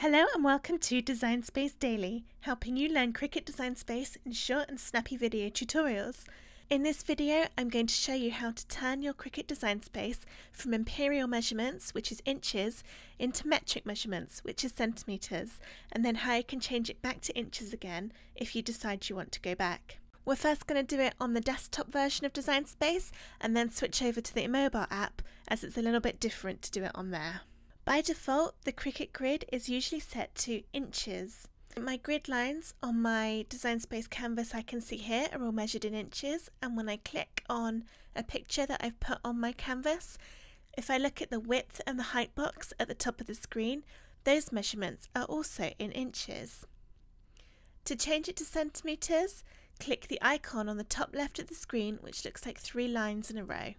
Hello and welcome to Design Space Daily, helping you learn Cricut Design Space in short and snappy video tutorials. In this video, I'm going to show you how to turn your Cricut Design Space from imperial measurements, which is inches, into metric measurements, which is centimetres, and then how you can change it back to inches again if you decide you want to go back. We're first going to do it on the desktop version of Design Space and then switch over to the mobile app as it's a little bit different to do it on there. By default, the Cricut grid is usually set to inches. My grid lines on my Design Space canvas I can see here are all measured in inches, and when I click on a picture that I've put on my canvas, if I look at the width and the height box at the top of the screen, those measurements are also in inches. To change it to centimetres, click the icon on the top left of the screen, which looks like 3 lines in a row.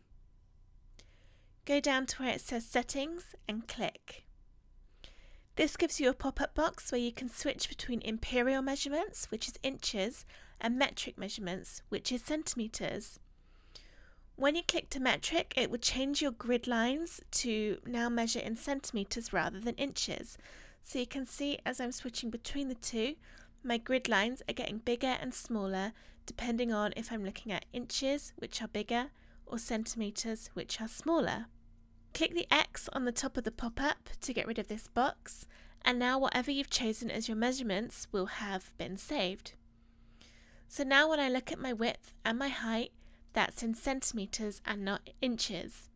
Go down to where it says Settings and click. This gives you a pop-up box where you can switch between imperial measurements, which is inches, and metric measurements, which is centimetres. When you click to metric, it will change your grid lines to now measure in centimetres rather than inches. So you can see as I'm switching between the two, my grid lines are getting bigger and smaller depending on if I'm looking at inches, which are bigger, or centimetres, which are smaller. Click the X on the top of the pop-up to get rid of this box, and now whatever you've chosen as your measurements will have been saved. So now when I look at my width and my height, that's in centimetres and not inches.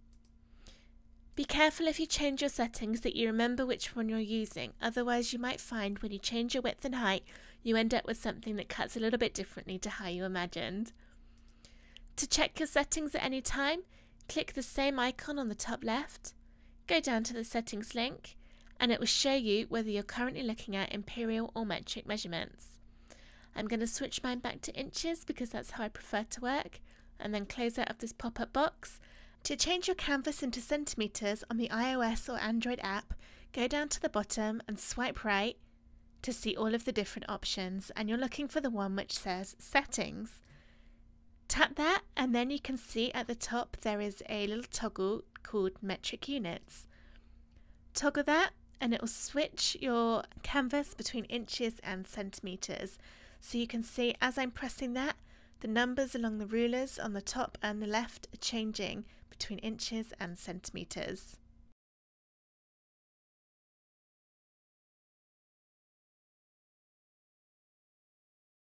Be careful if you change your settings that you remember which one you're using, otherwise you might find when you change your width and height you end up with something that cuts a little bit differently to how you imagined. To check your settings at any time, click the same icon on the top left, go down to the settings link, and it will show you whether you're currently looking at imperial or metric measurements. I'm going to switch mine back to inches because that's how I prefer to work, and then close out of this pop-up box. To change your canvas into centimetres on the iOS or Android app, go down to the bottom and swipe right to see all of the different options, and you're looking for the one which says Settings. Tap that and then you can see at the top there is a little toggle called metric units. Toggle that and it will switch your canvas between inches and centimetres. So you can see as I'm pressing that, the numbers along the rulers on the top and the left are changing between inches and centimetres.